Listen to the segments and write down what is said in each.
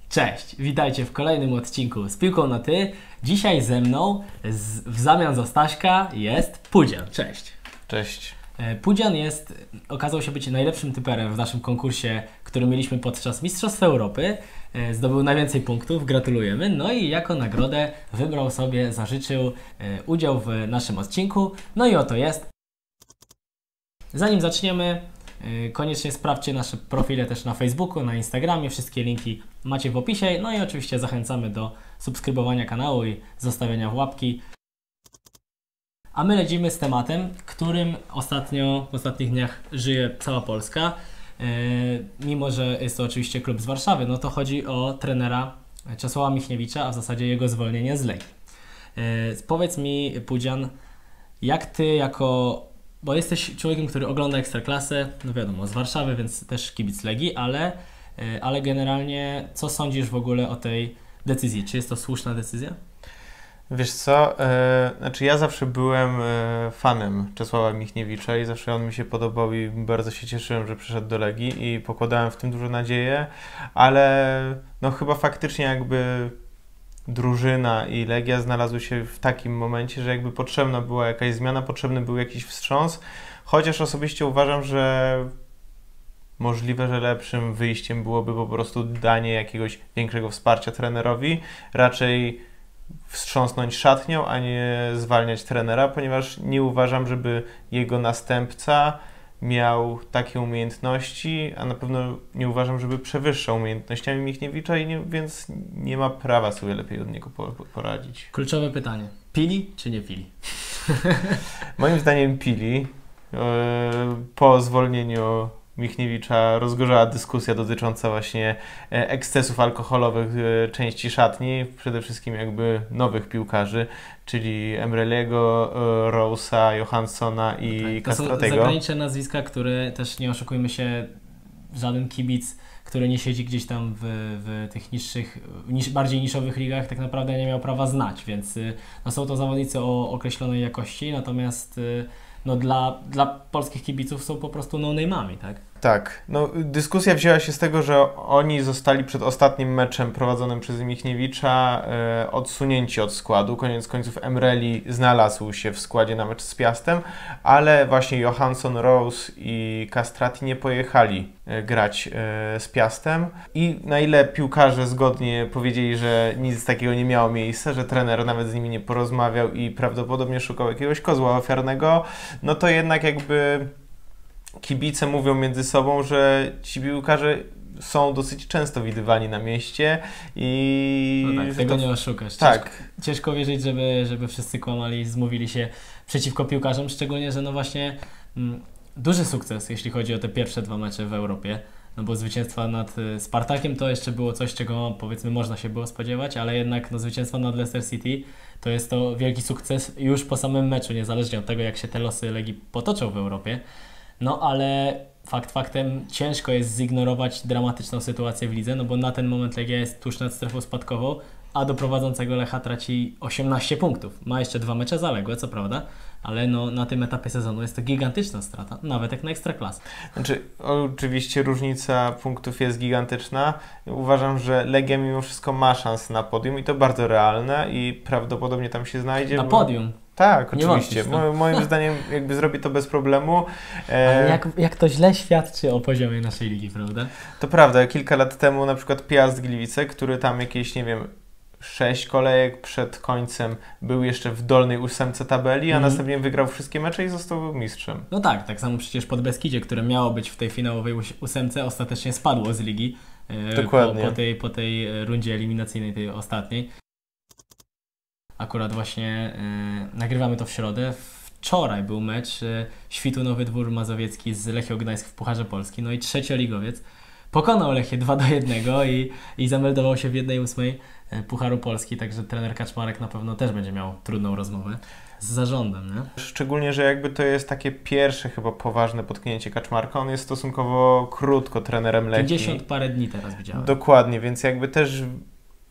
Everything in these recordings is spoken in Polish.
Cześć, witajcie w kolejnym odcinku z Piłką na Ty. Dzisiaj ze mną, w zamian za Staśka, jest Pudzian. Cześć. Cześć. Pudzian okazał się być najlepszym typerem w naszym konkursie, który mieliśmy podczas Mistrzostw Europy. Zdobył najwięcej punktów, gratulujemy. No i jako nagrodę zażyczył udział w naszym odcinku. No i oto jest. Zanim zaczniemy, koniecznie sprawdźcie nasze profile też na Facebooku, na Instagramie. Wszystkie linki macie w opisie. No i oczywiście zachęcamy do subskrybowania kanału i zostawiania łapki. A my lecimy z tematem, którym w ostatnich dniach żyje cała Polska. Mimo że jest to oczywiście klub z Warszawy, no to chodzi o trenera Czesława Michniewicza, a w zasadzie jego zwolnienie z Legii. Powiedz mi, Pudzian, jak Ty bo jesteś człowiekiem, który ogląda Ekstraklasę, no wiadomo, z Warszawy, więc też kibic Legii, ale generalnie co sądzisz w ogóle o tej decyzji? Czy jest to słuszna decyzja? Wiesz co, ja zawsze byłem fanem Czesława Michniewicza i zawsze on mi się podobał i bardzo się cieszyłem, że przyszedł do Legii i pokładałem w tym dużo nadzieję, ale no chyba faktycznie jakby drużyna i Legia znalazły się w takim momencie, że jakby potrzebna była jakaś zmiana, potrzebny był jakiś wstrząs, chociaż osobiście uważam, że możliwe, że lepszym wyjściem byłoby po prostu danie jakiegoś większego wsparcia trenerowi, raczej wstrząsnąć szatnią, a nie zwalniać trenera, ponieważ nie uważam, żeby jego następca miał takie umiejętności, a na pewno nie uważam, żeby przewyższał umiejętnościami Michniewicza, więc nie ma prawa sobie lepiej od niego poradzić. Kluczowe pytanie. Pili czy nie pili? Moim zdaniem pili. Po zwolnieniu Michniewicza rozgorzała dyskusja dotycząca właśnie ekscesów alkoholowych części szatni, przede wszystkim jakby nowych piłkarzy, czyli Emreliego, Rose'a, Johanssona i Castratego. To są zagraniczne nazwiska, które też, nie oszukujmy się, żaden kibic, który nie siedzi gdzieś tam w tych bardziej niszowych ligach, tak naprawdę nie miał prawa znać, więc no, są to zawodnicy o określonej jakości, natomiast no, dla polskich kibiców są po prostu no-name'ami, tak? Tak, no dyskusja wzięła się z tego, że oni zostali przed ostatnim meczem prowadzonym przez Michniewicza odsunięci od składu. Koniec końców Emreli znalazł się w składzie na mecz z Piastem, ale właśnie Johansson, Rose i Castrati nie pojechali grać z Piastem. I na ile piłkarze zgodnie powiedzieli, że nic takiego nie miało miejsca, że trener nawet z nimi nie porozmawiał i prawdopodobnie szukał jakiegoś kozła ofiarnego, no to jednak jakby kibice mówią między sobą, że ci piłkarze są dosyć często widywani na mieście i... No tak, tego nie oszukasz. Tak. Ciężko wierzyć, żeby wszyscy kłamali, zmówili się przeciwko piłkarzom, szczególnie, że no właśnie duży sukces, jeśli chodzi o te pierwsze 2 mecze w Europie, no bo zwycięstwa nad Spartakiem to jeszcze było coś, czego powiedzmy można się było spodziewać, ale jednak no, zwycięstwo nad Leicester City to jest to wielki sukces już po samym meczu, niezależnie od tego, jak się te losy Legii potoczą w Europie. No ale faktem ciężko jest zignorować dramatyczną sytuację w lidze, no bo na ten moment Legia jest tuż nad strefą spadkową, a do prowadzącego Lecha traci 18 punktów. Ma jeszcze 2 mecze zaległe, co prawda, ale no, na tym etapie sezonu jest to gigantyczna strata, nawet jak na Ekstraklasę. Znaczy, oczywiście różnica punktów jest gigantyczna. Uważam, że Legia mimo wszystko ma szansę na podium i to bardzo realne i prawdopodobnie tam się znajdzie. Na podium? Tak, oczywiście. Moim zdaniem jakby zrobi to bez problemu. Ale jak to źle świadczy o poziomie naszej ligi, prawda? To prawda. Kilka lat temu na przykład Piast Gliwice, który tam jakieś, nie wiem, 6 kolejek przed końcem był jeszcze w dolnej 8 tabeli, a następnie wygrał wszystkie mecze i został mistrzem. No tak samo przecież Podbeskidzie, które miało być w tej finałowej 8, ostatecznie spadło z ligi. Dokładnie. Po tej rundzie eliminacyjnej, tej ostatniej. Akurat właśnie nagrywamy to w środę. Wczoraj był mecz Świtu Nowy Dwór Mazowiecki z Lechią Gdańsk w Pucharze Polski. No i trzecioligowiec pokonał Lechię 2-1 i zameldował się w 1/8 Pucharu Polski, także trener Kaczmarek na pewno też będzie miał trudną rozmowę z zarządem, nie? Szczególnie, że jakby to jest takie pierwsze chyba poważne potknięcie Kaczmarka. On jest stosunkowo krótko trenerem Lechii. 50 parę dni teraz widziałem. Dokładnie, więc jakby też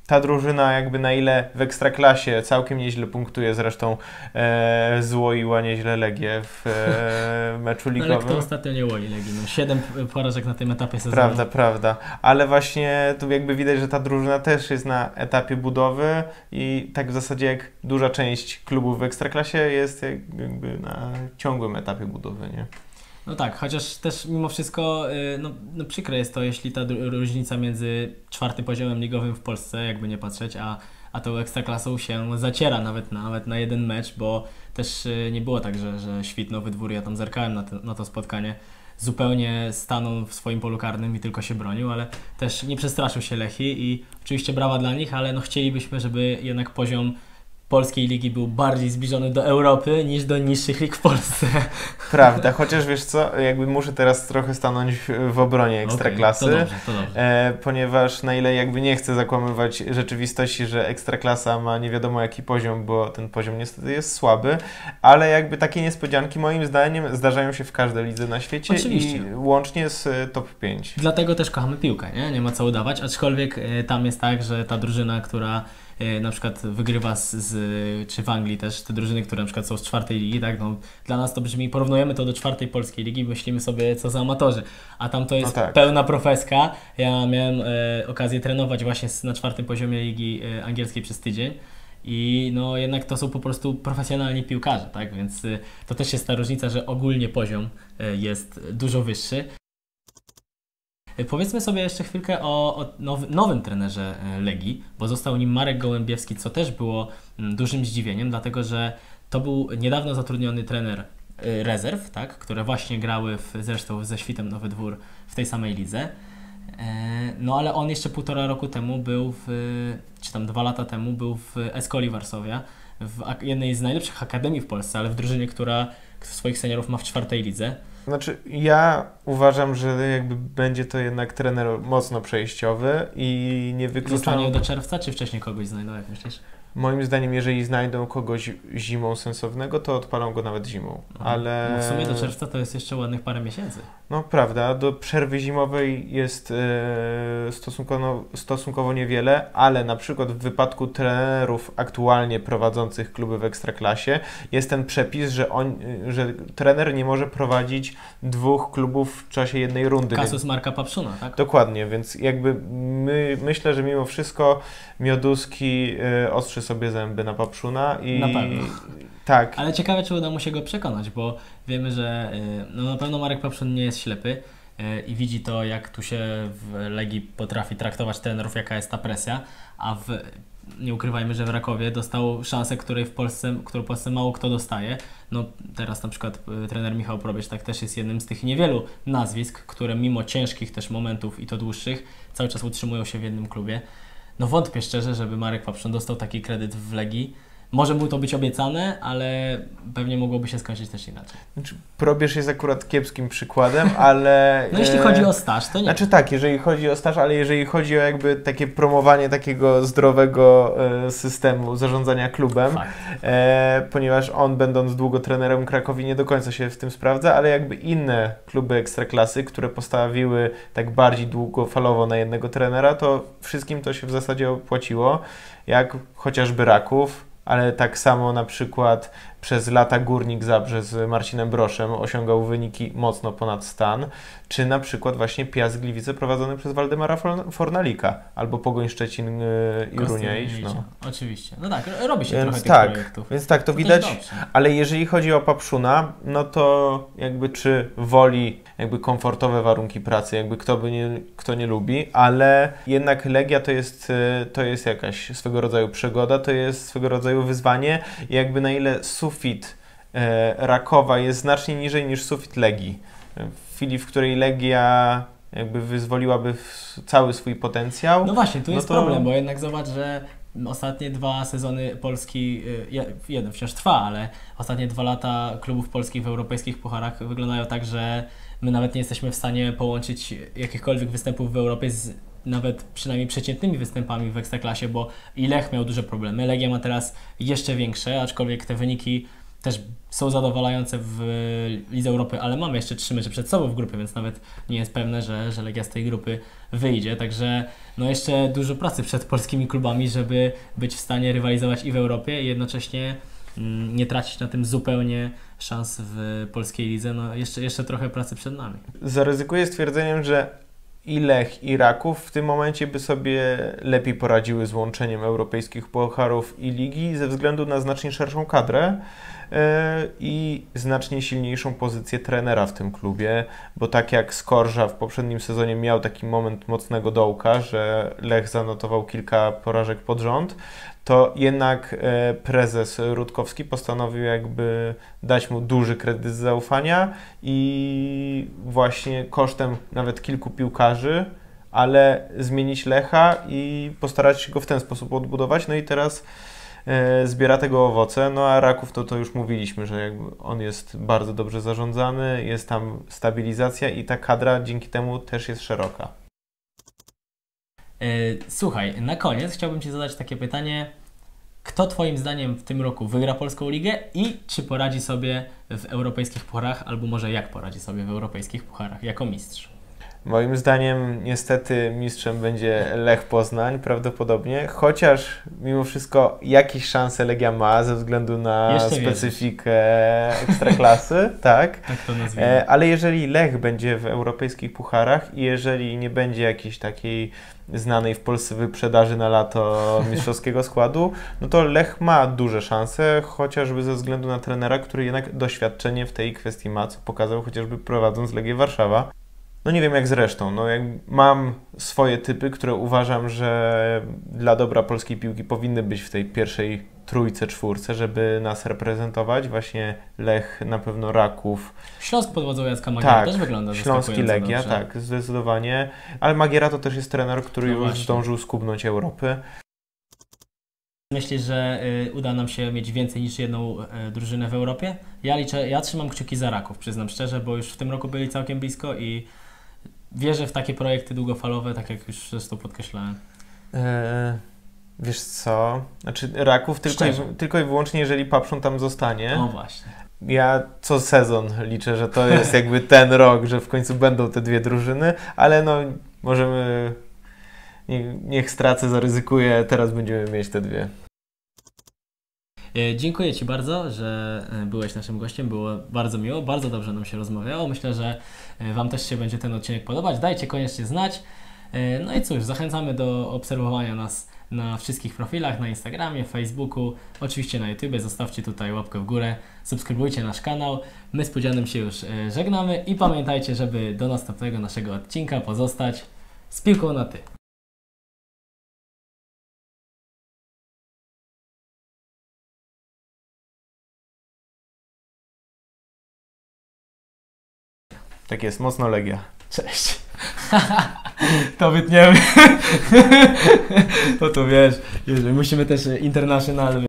ta drużyna jakby na ile w Ekstraklasie całkiem nieźle punktuje, zresztą złoiła nieźle Legię w meczu ligowym. Ale kto ostatnio nie łoi Legii? 7 porażek na tym etapie sezonu. Prawda. Ale właśnie tu jakby widać, że ta drużyna też jest na etapie budowy i tak w zasadzie jak duża część klubów w Ekstraklasie jest jakby na ciągłym etapie budowy, nie? No tak, chociaż też mimo wszystko no przykre jest to, jeśli ta różnica między 4. poziomem ligowym w Polsce, jakby nie patrzeć, a tą Ekstraklasą się zaciera nawet na jeden mecz, bo też nie było tak, że Świt Nowy Dwór, ja tam zerkałem na to spotkanie, zupełnie stanął w swoim polu karnym i tylko się bronił, ale też nie przestraszył się Lechii i oczywiście brawa dla nich, ale no chcielibyśmy, żeby jednak poziom polskiej ligi był bardziej zbliżony do Europy niż do niższych lig w Polsce. Prawda, chociaż wiesz co, jakby muszę teraz trochę stanąć w obronie Ekstraklasy, to dobrze. Ponieważ na ile jakby nie chcę zakłamywać rzeczywistości, że Ekstraklasa ma nie wiadomo jaki poziom, bo ten poziom niestety jest słaby, ale jakby takie niespodzianki moim zdaniem zdarzają się w każdej lidze na świecie. Oczywiście. I łącznie z top 5. Dlatego też kochamy piłkę, nie ma co udawać, aczkolwiek tam jest tak, że ta drużyna, która na przykład wygrywa czy w Anglii też te drużyny, które na przykład są z 4. ligi, tak, no, dla nas to brzmi, porównujemy to do 4. polskiej ligi, myślimy sobie co za amatorzy, a tam to jest pełna profeska. Ja miałem okazję trenować właśnie na 4. poziomie ligi angielskiej przez tydzień i no jednak to są po prostu profesjonalni piłkarze, tak, więc to też jest ta różnica, że ogólnie poziom jest dużo wyższy. Powiedzmy sobie jeszcze chwilkę o nowym trenerze Legii, bo został nim Marek Gołębiewski, co też było dużym zdziwieniem, dlatego że to był niedawno zatrudniony trener rezerw, tak, które właśnie grały zresztą ze Świtem Nowy Dwór w tej samej lidze. No ale on jeszcze 1,5 roku temu był czy tam 2 lata temu był w Eskoli Warszawia, w jednej z najlepszych akademii w Polsce, ale w drużynie, która swoich seniorów ma w 4. lidze. Znaczy, ja uważam, że jakby będzie to jednak trener mocno przejściowy i nie wykluczam... Zostanie do czerwca, czy wcześniej kogoś znajdą, jak myślisz? Moim zdaniem, jeżeli znajdą kogoś zimą sensownego, to odpalą go nawet zimą, ale... No w sumie do czerwca to jest jeszcze ładnych parę miesięcy. No prawda, do przerwy zimowej jest stosunkowo niewiele, ale na przykład w wypadku trenerów aktualnie prowadzących kluby w Ekstraklasie jest ten przepis, że trener nie może prowadzić 2 klubów w czasie jednej rundy. Kasus Marka Papszuna, tak? Dokładnie, więc jakby myślę, że mimo wszystko Mioduski ostrzy sobie zęby na Papszuna i... Na pewno. Tak. Ale ciekawe, czy uda mu się go przekonać, bo wiemy, że no na pewno Marek Papszun nie jest ślepy i widzi to, jak tu się w Legii potrafi traktować trenerów, jaka jest ta presja, a nie ukrywajmy, że w Rakowie dostał szansę, którą w Polsce mało kto dostaje. No teraz na przykład trener Michał Probierz tak też jest jednym z tych niewielu nazwisk, które mimo ciężkich też momentów i to dłuższych cały czas utrzymują się w jednym klubie. No wątpię szczerze, żeby Marek Papszun dostał taki kredyt w Legii. Może mu to być obiecane, ale pewnie mogłoby się skończyć też inaczej. Znaczy, Probierz jest akurat kiepskim przykładem, ale... No jeśli chodzi o staż, to nie. Znaczy tak, jeżeli chodzi o staż, ale jeżeli chodzi o jakby takie promowanie takiego zdrowego systemu zarządzania klubem, ponieważ on, będąc długo trenerem Krakowi, nie do końca się w tym sprawdza, ale jakby inne kluby Ekstraklasy, które postawiły tak bardziej długofalowo na jednego trenera, to wszystkim to się w zasadzie opłaciło, jak chociażby Raków, ale tak samo na przykład przez lata Górnik Zabrze z Marcinem Broszem osiągał wyniki mocno ponad stan, czy na przykład właśnie Piast Gliwice prowadzony przez Waldemara Fornalika, albo Pogoń Szczecin i Runieś. No. Oczywiście. No tak, robi się trochę tych projektów. Więc tak, to widać, ale jeżeli chodzi o Papszuna, no to jakby czy woli jakby komfortowe warunki pracy, jakby kto nie lubi, ale jednak Legia to jest jakaś swego rodzaju przygoda, to jest swego rodzaju wyzwanie i jakby na ile sufit Rakowa jest znacznie niżej niż sufit Legii. W chwili, w której Legia jakby wyzwoliłaby cały swój potencjał. No właśnie, tu jest problem, bo jednak zobacz, że ostatnie 2 sezony Polski, jeden wciąż trwa, ale ostatnie 2 lata klubów polskich w europejskich pucharach wyglądają tak, że my nawet nie jesteśmy w stanie połączyć jakichkolwiek występów w Europie z nawet przynajmniej przeciętnymi występami w Ekstraklasie, bo i Lech miał duże problemy. Legia ma teraz jeszcze większe, aczkolwiek te wyniki też są zadowalające w Lidze Europy, ale mamy jeszcze 3 mecze przed sobą w grupie, więc nawet nie jest pewne, że Legia z tej grupy wyjdzie. Także no jeszcze dużo pracy przed polskimi klubami, żeby być w stanie rywalizować i w Europie i jednocześnie nie tracić na tym zupełnie szans w polskiej lidze. No jeszcze trochę pracy przed nami. Zaryzykuję stwierdzeniem, że i Lech, i Raków w tym momencie by sobie lepiej poradziły z łączeniem europejskich pucharów i ligi ze względu na znacznie szerszą kadrę i znacznie silniejszą pozycję trenera w tym klubie, bo tak jak Skorża w poprzednim sezonie miał taki moment mocnego dołka, że Lech zanotował kilka porażek pod rząd, to jednak prezes Rutkowski postanowił jakby dać mu duży kredyt zaufania i właśnie kosztem nawet kilku piłkarzy, ale zmienić Lecha i postarać się go w ten sposób odbudować. No i teraz zbiera tego owoce. No a Raków to już mówiliśmy, że jakby on jest bardzo dobrze zarządzany, jest tam stabilizacja i ta kadra dzięki temu też jest szeroka. Słuchaj, na koniec chciałbym Ci zadać takie pytanie. Kto Twoim zdaniem w tym roku wygra Polską Ligę i czy poradzi sobie w europejskich pucharach, albo może jak poradzi sobie w europejskich pucharach jako mistrz? Moim zdaniem niestety mistrzem będzie Lech Poznań prawdopodobnie, chociaż mimo wszystko jakieś szanse Legia ma ze względu na specyfikę ekstraklasy, tak. Tak to nazwijmy. Ale jeżeli Lech będzie w europejskich pucharach i jeżeli nie będzie jakiejś takiej znanej w Polsce wyprzedaży na lato mistrzowskiego składu, no to Lech ma duże szanse, chociażby ze względu na trenera, który jednak doświadczenie w tej kwestii ma, co pokazał chociażby prowadząc Legię Warszawa. No nie wiem jak zresztą, no mam swoje typy, które uważam, że dla dobra polskiej piłki powinny być w tej pierwszej trójce, czwórce, żeby nas reprezentować. Właśnie Lech, na pewno Raków. Śląsk pod wodzą Jacka Magiera też wygląda zaskakująco Śląsk i Legia, dobrze. tak, zdecydowanie. Ale Magiera to też jest trener, który już zdążył skubnąć Europy. Myślisz, że uda nam się mieć więcej niż jedną drużynę w Europie? Ja trzymam kciuki za Raków, przyznam szczerze, bo już w tym roku byli całkiem blisko i wierzę w takie projekty długofalowe, tak jak już zresztą podkreślałem. Wiesz co? Znaczy Raków tylko i wyłącznie, jeżeli Papszun tam zostanie. No właśnie. Ja co sezon liczę, że to jest jakby ten rok, że w końcu będą te dwie drużyny, ale no możemy... Niech stracę, zaryzykuję, teraz będziemy mieć te dwie. Dziękuję Ci bardzo, że byłeś naszym gościem, było bardzo miło, bardzo dobrze nam się rozmawiało. Myślę, że Wam też się będzie ten odcinek podobać. Dajcie koniecznie znać. No i cóż, zachęcamy do obserwowania nas na wszystkich profilach, na Instagramie, Facebooku, oczywiście na YouTubie. Zostawcie tutaj łapkę w górę, subskrybujcie nasz kanał. My z Pudzianem się już żegnamy i pamiętajcie, żeby do następnego naszego odcinka pozostać z piłką na ty. Tak jest, mocno Legia. Cześć. To wytniemy. To tu wiesz, musimy też international